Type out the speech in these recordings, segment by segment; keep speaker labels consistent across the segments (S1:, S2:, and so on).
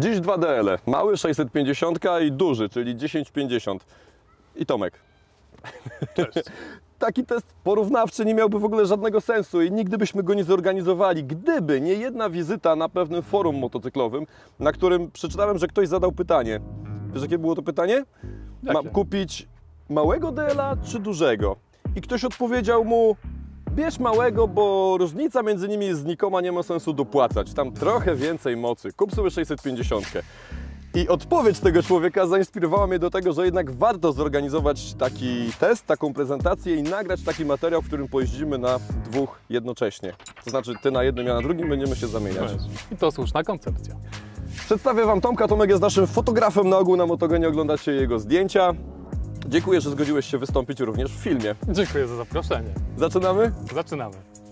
S1: Dziś dwa DL-e. Mały 650 i duży, czyli 1050. I Tomek.
S2: Cześć.
S1: Taki test porównawczy nie miałby w ogóle żadnego sensu i nigdy byśmy go nie zorganizowali, gdyby nie jedna wizyta na pewnym forum motocyklowym, na którym przeczytałem, że ktoś zadał pytanie. Wiesz, jakie było to pytanie? Mam kupić małego DL-a czy dużego? I ktoś odpowiedział mu: bierz małego, bo różnica między nimi jest znikoma, nie ma sensu dopłacać. Tam trochę więcej mocy. Kup sobie 650. I odpowiedź tego człowieka zainspirowała mnie do tego, że jednak warto zorganizować taki test, taką prezentację i nagrać taki materiał, w którym pojeździmy na dwóch jednocześnie. To znaczy ty na jednym, ja na drugim, będziemy się zamieniać.
S2: I to słuszna koncepcja.
S1: Przedstawię Wam Tomka. Tomek jest naszym fotografem, na ogół na Motogenie oglądacie jego zdjęcia. Dziękuję, że zgodziłeś się wystąpić również w filmie.
S2: Dziękuję za zaproszenie.
S1: Zaczynamy?
S2: Zaczynamy.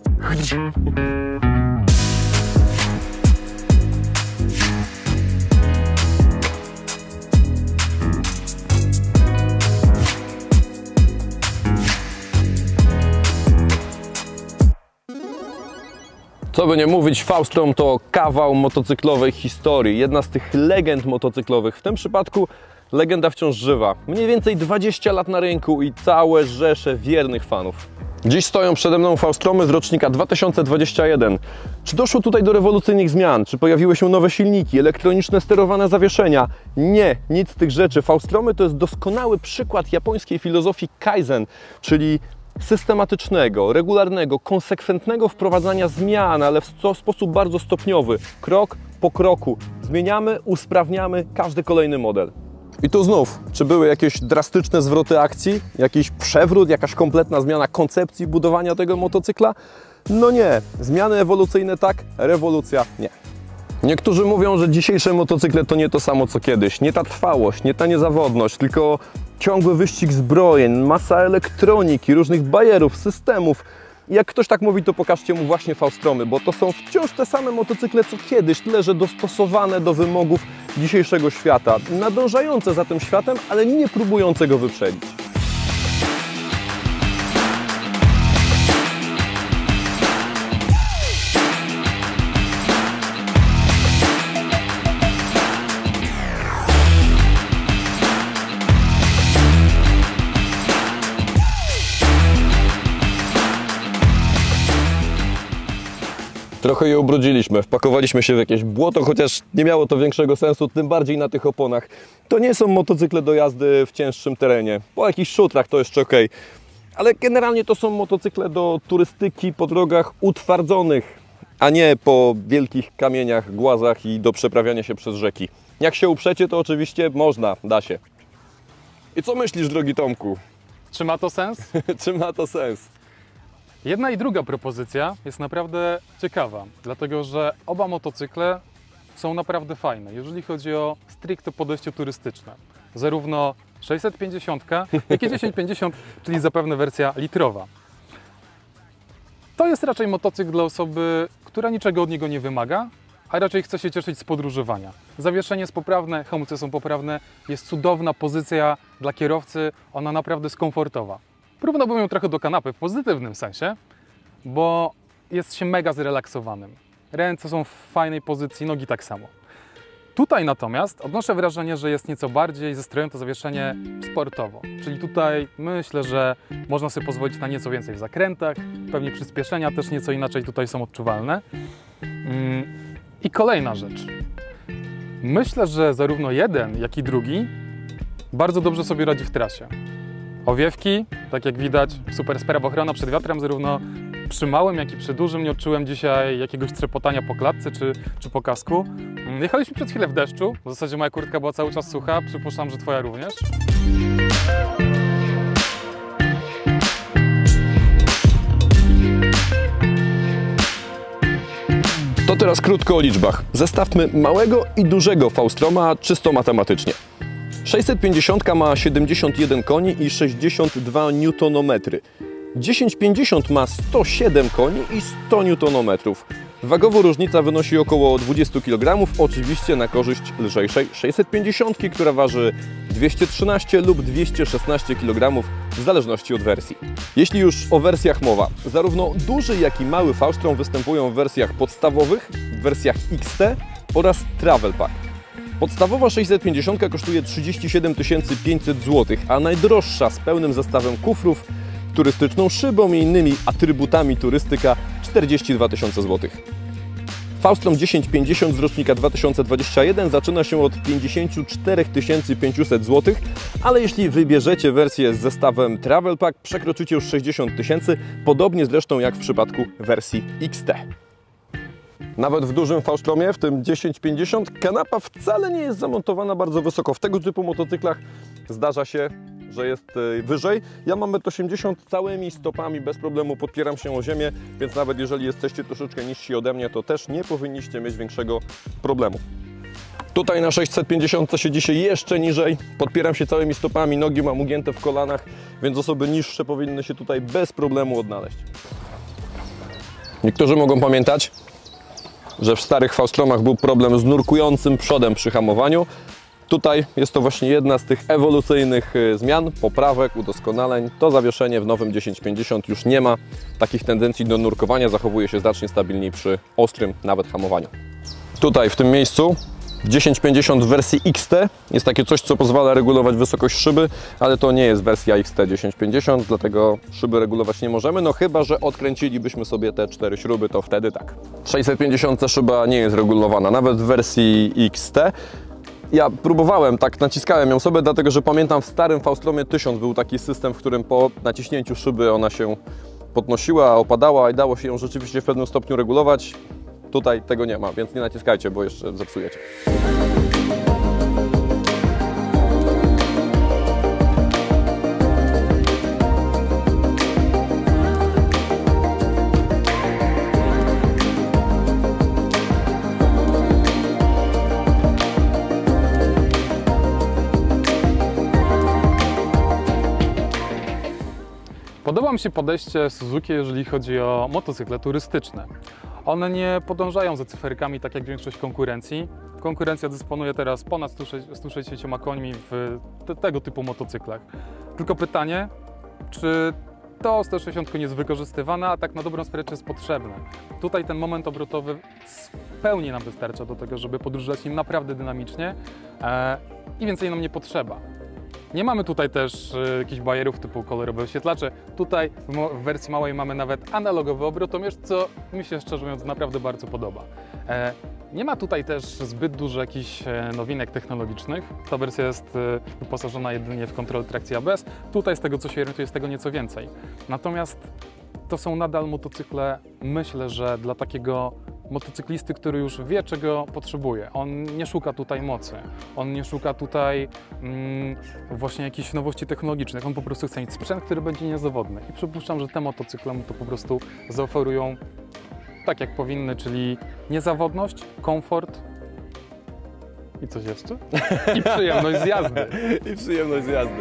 S1: Co by nie mówić, V-Strom to kawał motocyklowej historii. Jedna z tych legend motocyklowych. W tym przypadku legenda wciąż żywa. Mniej więcej 20 lat na rynku i całe rzesze wiernych fanów. Dziś stoją przede mną V-Stromy z rocznika 2021. Czy doszło tutaj do rewolucyjnych zmian? Czy pojawiły się nowe silniki, elektroniczne sterowane zawieszenia? Nie, nic z tych rzeczy. V-Stromy to jest doskonały przykład japońskiej filozofii Kaizen, czyli systematycznego, regularnego, konsekwentnego wprowadzania zmian, ale w sposób bardzo stopniowy, krok po kroku. Zmieniamy, usprawniamy każdy kolejny model. I tu znów, czy były jakieś drastyczne zwroty akcji, jakiś przewrót, jakaś kompletna zmiana koncepcji budowania tego motocykla? No nie. Zmiany ewolucyjne tak, rewolucja nie. Niektórzy mówią, że dzisiejsze motocykle to nie to samo co kiedyś. Nie ta trwałość, nie ta niezawodność, tylko ciągły wyścig zbrojeń, masa elektroniki, różnych bajerów, systemów. I jak ktoś tak mówi, to pokażcie mu właśnie V-Stromy, bo to są wciąż te same motocykle co kiedyś, tyle że dostosowane do wymogów dzisiejszego świata. Nadążające za tym światem, ale nie próbujące go wyprzedzić. Trochę je ubrudziliśmy, wpakowaliśmy się w jakieś błoto, chociaż nie miało to większego sensu, tym bardziej na tych oponach. To nie są motocykle do jazdy w cięższym terenie. Po jakichś szutrach to jeszcze ok, ale generalnie to są motocykle do turystyki po drogach utwardzonych, a nie po wielkich kamieniach, głazach i do przeprawiania się przez rzeki. Jak się uprzecie, to oczywiście można, da się. I co myślisz, drogi Tomku?
S2: Czy ma to sens?
S1: Czy ma to sens?
S2: Jedna i druga propozycja jest naprawdę ciekawa, dlatego że oba motocykle są naprawdę fajne, jeżeli chodzi o stricte podejście turystyczne. Zarówno 650, jak i 1050, czyli zapewne wersja litrowa. To jest raczej motocykl dla osoby, która niczego od niego nie wymaga, a raczej chce się cieszyć z podróżowania. Zawieszenie jest poprawne, hamulce są poprawne, jest cudowna pozycja dla kierowcy, ona naprawdę jest komfortowa. Porównałbym ją trochę do kanapy w pozytywnym sensie, bo jest się mega zrelaksowanym. Ręce są w fajnej pozycji, nogi tak samo. Tutaj natomiast odnoszę wrażenie, że jest nieco bardziej zestrojone to zawieszenie sportowo. Czyli tutaj myślę, że można sobie pozwolić na nieco więcej w zakrętach, pewnie przyspieszenia też nieco inaczej tutaj są odczuwalne. I kolejna rzecz. Myślę, że zarówno jeden, jak i drugi bardzo dobrze sobie radzi w trasie. Owiewki, tak jak widać, super sprawa, ochrona przed wiatrem, zarówno przy małym, jak i przy dużym. Nie odczułem dzisiaj jakiegoś trzepotania po klatce czy po kasku. Jechaliśmy przed chwilę w deszczu, w zasadzie moja kurtka była cały czas sucha, przypuszczam, że Twoja również.
S1: To teraz krótko o liczbach. Zestawmy małego i dużego V-Stroma czysto matematycznie. 650 ma 71 koni i 62 Nm. 1050 ma 107 koni i 100 Nm. Wagowo różnica wynosi około 20 kg, oczywiście na korzyść lżejszej 650, która waży 213 lub 216 kg w zależności od wersji. Jeśli już o wersjach mowa, zarówno duży, jak i mały V-Strom występują w wersjach podstawowych, w wersjach XT oraz Travel Pack. Podstawowa 650 kosztuje 37 500 zł, a najdroższa z pełnym zestawem kufrów, turystyczną szybą i innymi atrybutami turystyka 42 000 zł. Faustrom 1050 z rocznika 2021 zaczyna się od 54 500 zł, ale jeśli wybierzecie wersję z zestawem Travel Pack, przekroczycie już 60 000, podobnie zresztą jak w przypadku wersji XT. Nawet w dużym Faustromie, w tym 1050, kanapa wcale nie jest zamontowana bardzo wysoko. W tego typu motocyklach zdarza się, że jest wyżej. Ja mam 1,80 m, całymi stopami bez problemu podpieram się o ziemię, więc nawet jeżeli jesteście troszeczkę niżsi ode mnie, to też nie powinniście mieć większego problemu. Tutaj na 650 siedzi się jeszcze niżej, podpieram się całymi stopami, nogi mam ugięte w kolanach, więc osoby niższe powinny się tutaj bez problemu odnaleźć. Niektórzy mogą pamiętać, że w starych Faustromach był problem z nurkującym przodem przy hamowaniu. Tutaj jest to właśnie jedna z tych ewolucyjnych zmian, poprawek, udoskonaleń. To zawieszenie w nowym 1050 już nie ma takich tendencji do nurkowania, zachowuje się znacznie stabilniej przy ostrym nawet hamowaniu. Tutaj w tym miejscu w 1050 w wersji XT jest takie coś, co pozwala regulować wysokość szyby, ale to nie jest wersja XT 1050, dlatego szyby regulować nie możemy, no chyba że odkręcilibyśmy sobie te 4 śruby, to wtedy tak. 650 szyba nie jest regulowana, nawet w wersji XT. Ja próbowałem, tak naciskałem ją sobie, dlatego że pamiętam w starym Faustromie 1000 był taki system, w którym po naciśnięciu szyby ona się podnosiła, opadała i dało się ją rzeczywiście w pewnym stopniu regulować. Tutaj tego nie ma, więc nie naciskajcie, bo jeszcze zepsujecie.
S2: Podoba mi się podejście Suzuki, jeżeli chodzi o motocykle turystyczne. One nie podążają za cyferkami, tak jak większość konkurencji. Konkurencja dysponuje teraz ponad 160 końmi w tego typu motocyklach. Tylko pytanie, czy to 160 koni jest wykorzystywane, a tak na dobrą sprawę jest potrzebne. Tutaj ten moment obrotowy w pełni nam wystarcza do tego, żeby podróżować nim naprawdę dynamicznie i więcej nam nie potrzeba. Nie mamy tutaj też jakichś bajerów typu kolorowe oświetlacze. Tutaj w wersji małej mamy nawet analogowy obrotomierz, co mi się szczerze mówiąc naprawdę bardzo podoba. Nie ma tutaj też zbyt dużo jakichś nowinek technologicznych. Ta wersja jest wyposażona jedynie w kontrolę trakcji ABS. Tutaj z tego co się orientuję jest tego nieco więcej. Natomiast to są nadal motocykle, myślę, że dla takiego motocyklisty, który już wie, czego potrzebuje. On nie szuka tutaj mocy, on nie szuka tutaj właśnie jakichś nowości technologicznych, on po prostu chce mieć sprzęt, który będzie niezawodny. I przypuszczam, że te motocykle mu to po prostu zaoferują tak, jak powinny, czyli niezawodność, komfort i coś jeszcze? I przyjemność z jazdy.
S1: I przyjemność z jazdy.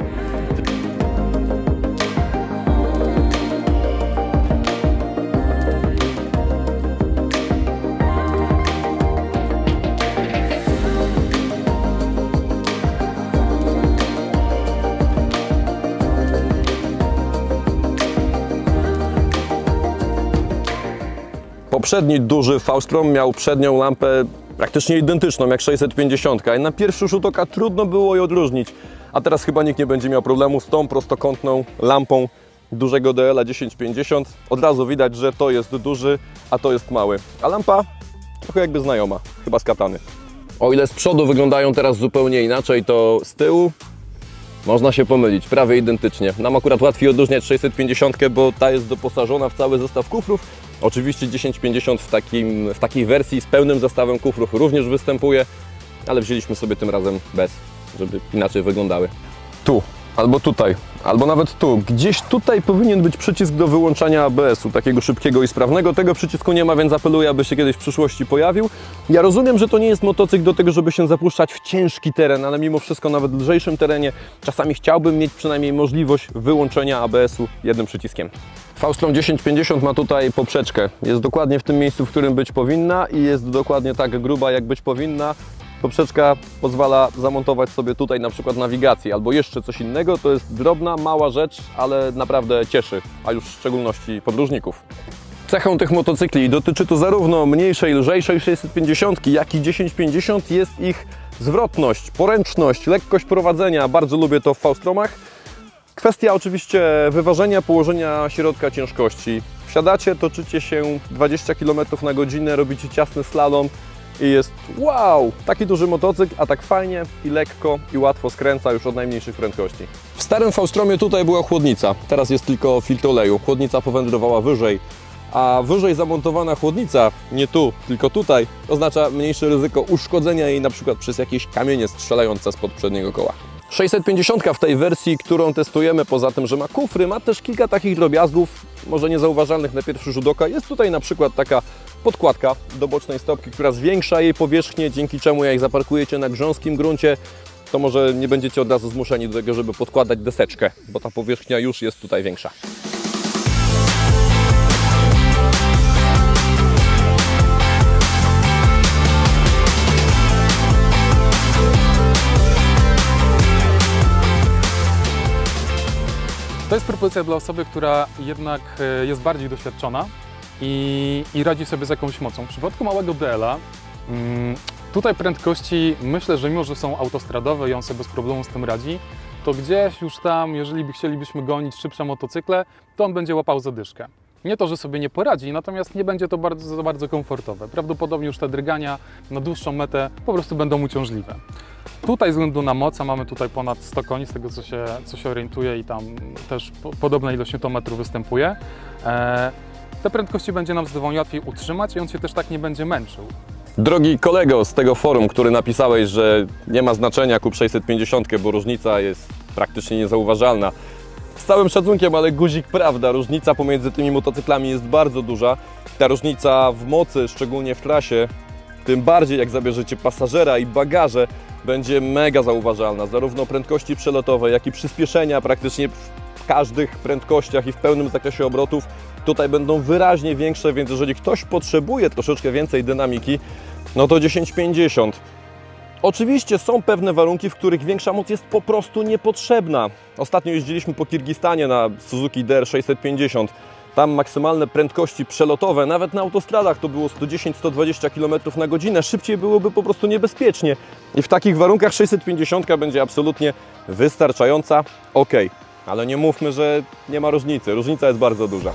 S1: Poprzedni duży Faustrom miał przednią lampę praktycznie identyczną jak 650 i na pierwszy rzut oka trudno było je odróżnić, a teraz chyba nikt nie będzie miał problemu z tą prostokątną lampą dużego DL-a 1050. Od razu widać, że to jest duży, a to jest mały, a lampa trochę jakby znajoma, chyba z katany. O ile z przodu wyglądają teraz zupełnie inaczej, to z tyłu można się pomylić, prawie identycznie. Nam akurat łatwiej odróżniać 650, bo ta jest doposażona w cały zestaw kufrów. Oczywiście 1050 w takiej wersji z pełnym zestawem kufrów również występuje, ale wzięliśmy sobie tym razem bez, żeby inaczej wyglądały. Tu, albo tutaj, albo nawet tu. Gdzieś tutaj powinien być przycisk do wyłączania ABS-u, takiego szybkiego i sprawnego. Tego przycisku nie ma, więc apeluję, aby się kiedyś w przyszłości pojawił. Ja rozumiem, że to nie jest motocykl do tego, żeby się zapuszczać w ciężki teren, ale mimo wszystko nawet w lżejszym terenie czasami chciałbym mieć przynajmniej możliwość wyłączenia ABS-u jednym przyciskiem. Faustrom 1050 ma tutaj poprzeczkę. Jest dokładnie w tym miejscu, w którym być powinna i jest dokładnie tak gruba, jak być powinna. Poprzeczka pozwala zamontować sobie tutaj na przykład nawigację albo jeszcze coś innego. To jest drobna, mała rzecz, ale naprawdę cieszy, a już w szczególności podróżników. Cechą tych motocykli dotyczy to zarówno mniejszej, lżejszej 650, jak i 1050 jest ich Zwrotność, poręczność, lekkość prowadzenia, bardzo lubię to w V-Stromach. Kwestia oczywiście wyważenia, położenia środka ciężkości. Wsiadacie, toczycie się 20 km na godzinę, robicie ciasny slalom i jest wow! Taki duży motocykl, a tak fajnie i lekko i łatwo skręca już od najmniejszych prędkości. W starym V-Stromie tutaj była chłodnica, teraz jest tylko filtr oleju. Chłodnica powędrowała wyżej, a wyżej zamontowana chłodnica, nie tu, tylko tutaj, oznacza mniejsze ryzyko uszkodzenia jej na przykład przez jakieś kamienie strzelające spod przedniego koła. 650 w tej wersji, którą testujemy, poza tym, że ma kufry, ma też kilka takich drobiazgów, może niezauważalnych na pierwszy rzut oka. Jest tutaj na przykład taka podkładka do bocznej stopki, która zwiększa jej powierzchnię, dzięki czemu jak zaparkujecie na grząskim gruncie, to może nie będziecie od razu zmuszeni do tego, żeby podkładać deseczkę, bo ta powierzchnia już jest tutaj większa.
S2: To jest propozycja dla osoby, która jednak jest bardziej doświadczona i radzi sobie z jakąś mocą. W przypadku małego DL-a tutaj prędkości, myślę, że mimo, że są autostradowe i on sobie bez problemu z tym radzi, to gdzieś już tam, jeżeli chcielibyśmy gonić szybsze motocykle, to on będzie łapał zadyszkę. Nie to, że sobie nie poradzi, natomiast nie będzie to bardzo komfortowe. Prawdopodobnie już te drgania na dłuższą metę po prostu będą uciążliwe. Tutaj ze względu na moc, a mamy tutaj ponad 100 koni, z tego co się orientuję i tam też podobna ilość newtonmetrów występuje, te prędkości będzie nam zdecydowanie łatwiej utrzymać i on się też tak nie będzie męczył.
S1: Drogi kolego z tego forum, który napisałeś, że nie ma znaczenia kup 650, bo różnica jest praktycznie niezauważalna. Z całym szacunkiem, ale guzik prawda, różnica pomiędzy tymi motocyklami jest bardzo duża. Ta różnica w mocy, szczególnie w trasie, tym bardziej jak zabierzecie pasażera i bagaże, będzie mega zauważalna. Zarówno prędkości przelotowe, jak i przyspieszenia praktycznie w każdych prędkościach i w pełnym zakresie obrotów tutaj będą wyraźnie większe, więc jeżeli ktoś potrzebuje troszeczkę więcej dynamiki, no to 1050. Oczywiście są pewne warunki, w których większa moc jest po prostu niepotrzebna. Ostatnio jeździliśmy po Kirgistanie na Suzuki DR650. Tam maksymalne prędkości przelotowe, nawet na autostradach to było 110-120 km na godzinę. Szybciej byłoby po prostu niebezpiecznie. I w takich warunkach 650 będzie absolutnie wystarczająca. Ok, ale nie mówmy, że nie ma różnicy. Różnica jest bardzo duża.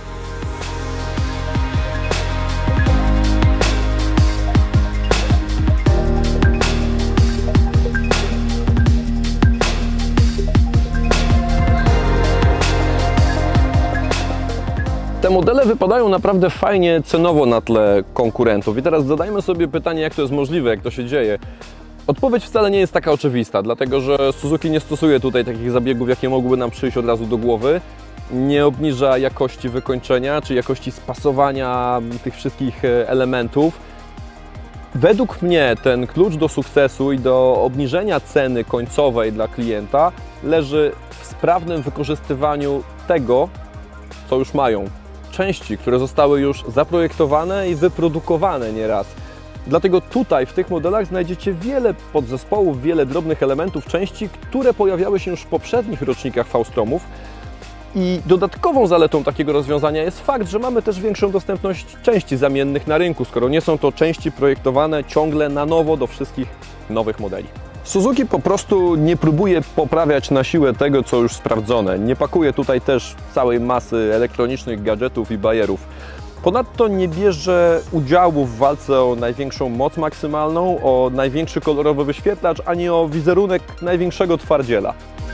S1: Te modele wypadają naprawdę fajnie cenowo na tle konkurentów. I teraz zadajmy sobie pytanie, jak to jest możliwe, jak to się dzieje. Odpowiedź wcale nie jest taka oczywista, dlatego że Suzuki nie stosuje tutaj takich zabiegów, jakie mogłyby nam przyjść od razu do głowy. Nie obniża jakości wykończenia, czy jakości spasowania tych wszystkich elementów. Według mnie ten klucz do sukcesu i do obniżenia ceny końcowej dla klienta leży w sprawnym wykorzystywaniu tego, co już mają. Części, które zostały już zaprojektowane i wyprodukowane nieraz. Dlatego tutaj w tych modelach znajdziecie wiele podzespołów, wiele drobnych elementów, części, które pojawiały się już w poprzednich rocznikach V-Stromów. I dodatkową zaletą takiego rozwiązania jest fakt, że mamy też większą dostępność części zamiennych na rynku, skoro nie są to części projektowane ciągle na nowo do wszystkich nowych modeli. Suzuki po prostu nie próbuje poprawiać na siłę tego, co już sprawdzone. Nie pakuje tutaj też całej masy elektronicznych gadżetów i bajerów. Ponadto nie bierze udziału w walce o największą moc maksymalną, o największy kolorowy wyświetlacz, ani o wizerunek największego twardziela.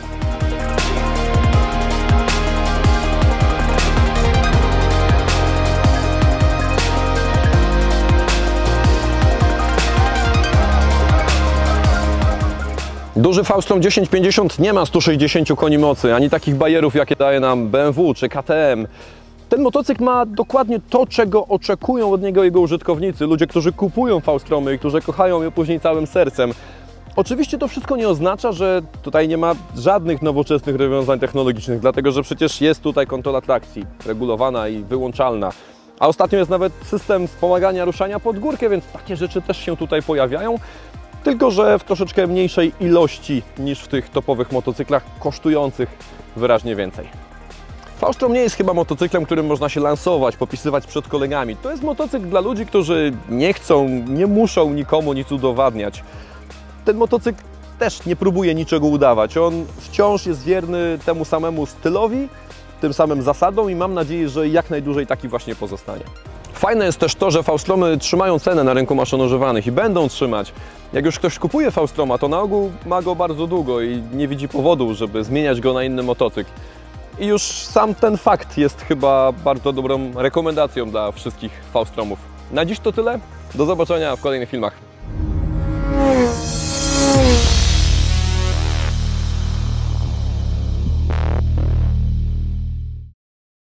S1: Duży V-Strom 1050 nie ma 160 koni mocy, ani takich bajerów, jakie daje nam BMW czy KTM. Ten motocykl ma dokładnie to, czego oczekują od niego jego użytkownicy, ludzie, którzy kupują V-Stromy i którzy kochają je później całym sercem. Oczywiście to wszystko nie oznacza, że tutaj nie ma żadnych nowoczesnych rozwiązań technologicznych, dlatego że przecież jest tutaj kontrola trakcji regulowana i wyłączalna. A ostatnio jest nawet system wspomagania ruszania pod górkę, więc takie rzeczy też się tutaj pojawiają. Tylko że w troszeczkę mniejszej ilości niż w tych topowych motocyklach kosztujących wyraźnie więcej. V-Strom nie jest chyba motocyklem, którym można się lansować, popisywać przed kolegami. To jest motocykl dla ludzi, którzy nie chcą, nie muszą nikomu nic udowadniać. ten motocykl też nie próbuje niczego udawać. On wciąż jest wierny temu samemu stylowi, tym samym zasadom i mam nadzieję, że jak najdłużej taki właśnie pozostanie. Fajne jest też to, że V-Stromy trzymają cenę na rynku maszyn używanych i będą trzymać. Jak już ktoś kupuje V-Stroma, to na ogół ma go bardzo długo i nie widzi powodu, żeby zmieniać go na inny motocykl. I już sam ten fakt jest chyba bardzo dobrą rekomendacją dla wszystkich V-Stromów. Na dziś to tyle. Do zobaczenia w kolejnych filmach.